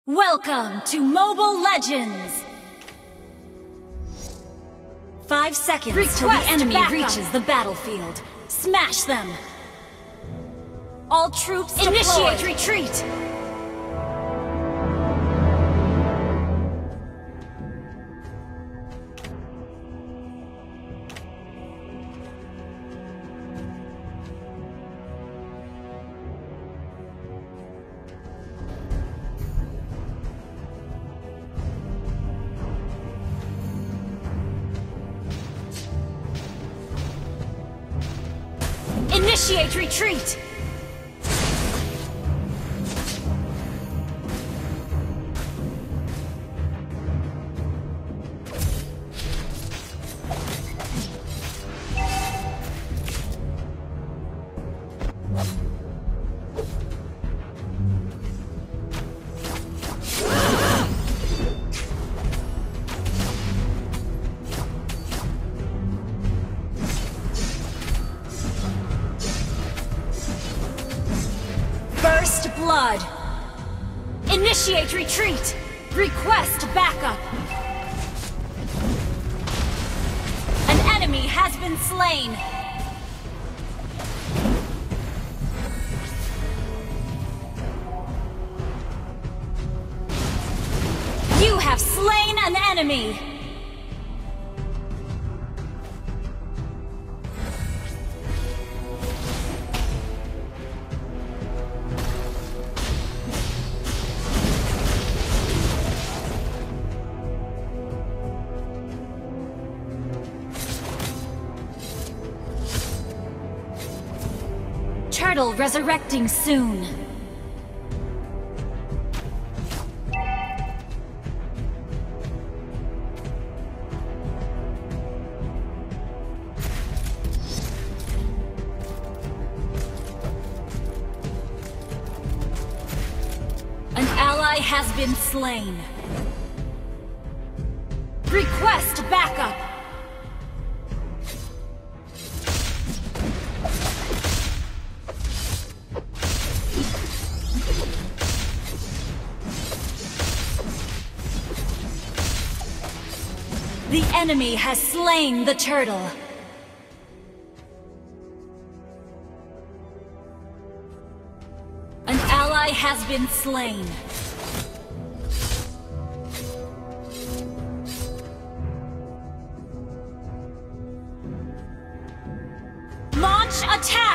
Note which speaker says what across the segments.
Speaker 1: Welcome to Mobile Legends! 5 seconds till the enemy reaches the battlefield. Smash them! All troops initiate retreat! Initiate retreat! First blood! Initiate retreat! Request backup! An enemy has been slain! You have slain an enemy! Turtle resurrecting soon. An ally has been slain. Request backup! The enemy has slain the turtle. An ally has been slain. Launch attack!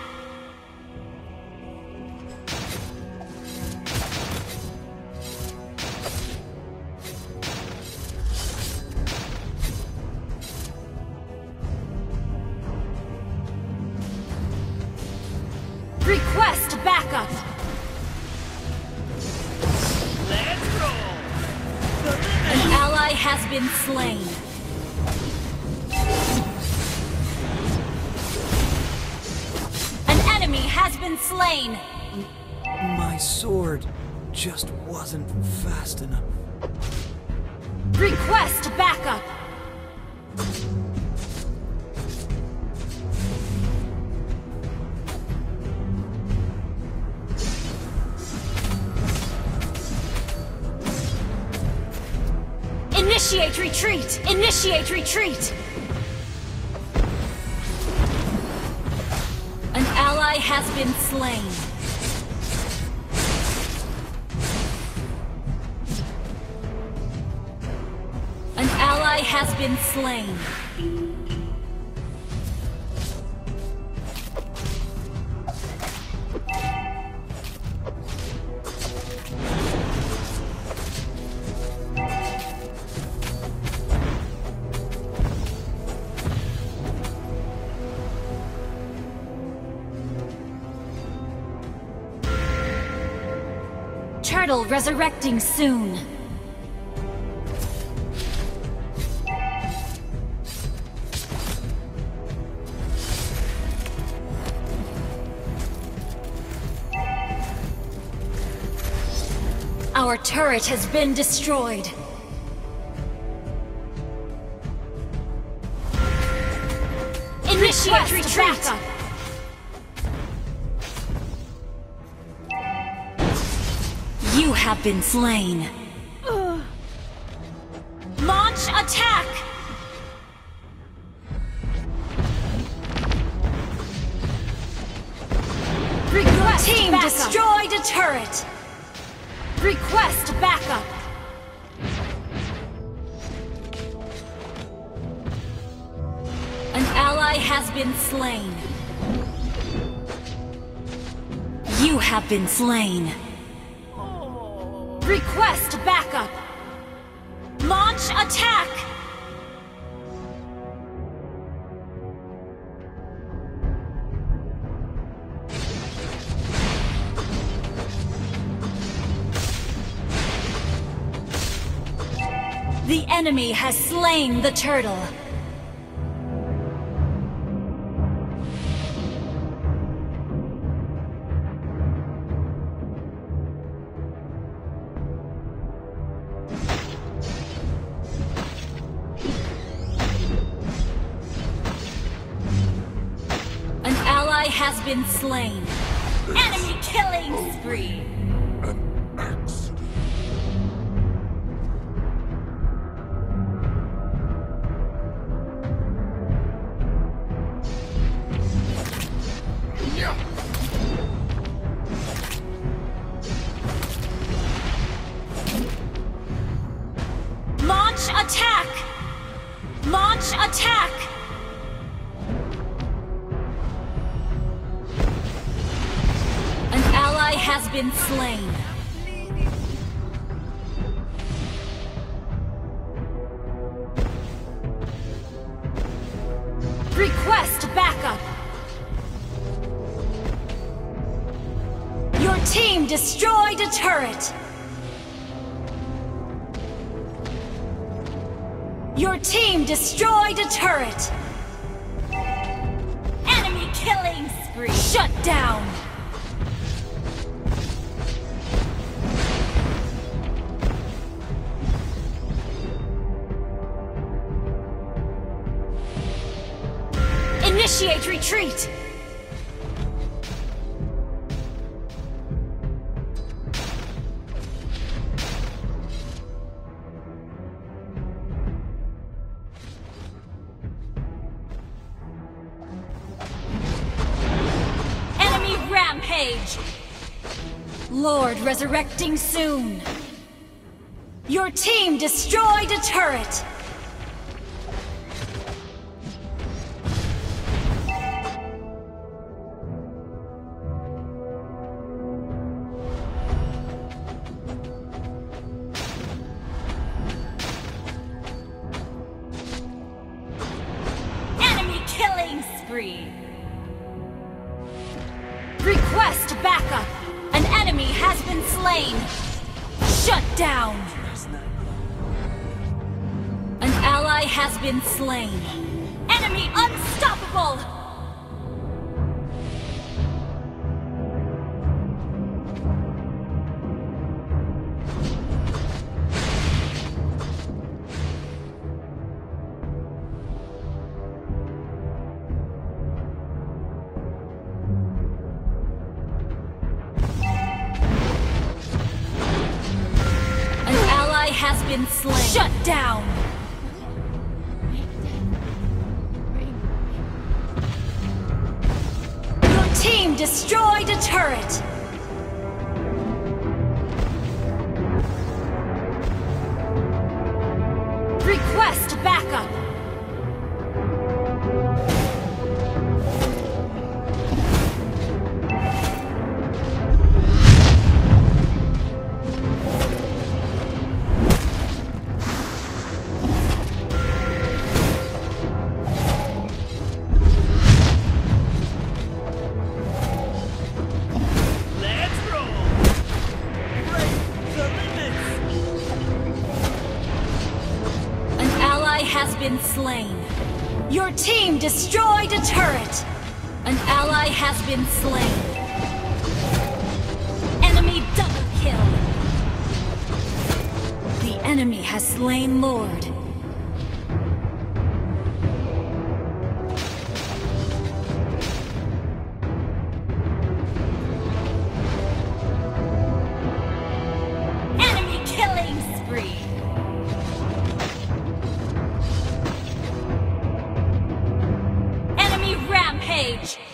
Speaker 1: Request backup!
Speaker 2: Let's roll!
Speaker 1: An ally has been slain. An enemy has been slain!
Speaker 2: My sword just wasn't fast enough.
Speaker 1: Request backup! Initiate retreat! Initiate retreat! An ally has been slain. An ally has been slain. Turtle resurrecting soon. Our turret has been destroyed. Initiate retreat! You have been slain. Launch attack! Request Team backup. Destroyed a turret! Request backup! An ally has been slain. You have been slain. Request backup! Launch attack! The enemy has slain the turtle. An ally has been slain. Enemy killing spree.
Speaker 3: An accident.
Speaker 1: Launch attack! Launch attack! An ally has been slain. Request backup! Your team destroyed a turret! Your team destroyed a turret! Enemy killing spree! Shut down! Initiate retreat! Rampage! Lord resurrecting soon! Your team destroyed a turret! Enemy killing spree! Request backup! An enemy has been slain! Shut down! An ally has been slain. Enemy unstoppable! Has been slain. Shut down! Your team destroyed a turret! Request backup! Has been slain. Your team destroyed a turret. An ally has been slain. Enemy double kill. The enemy has slain Lord. Engage!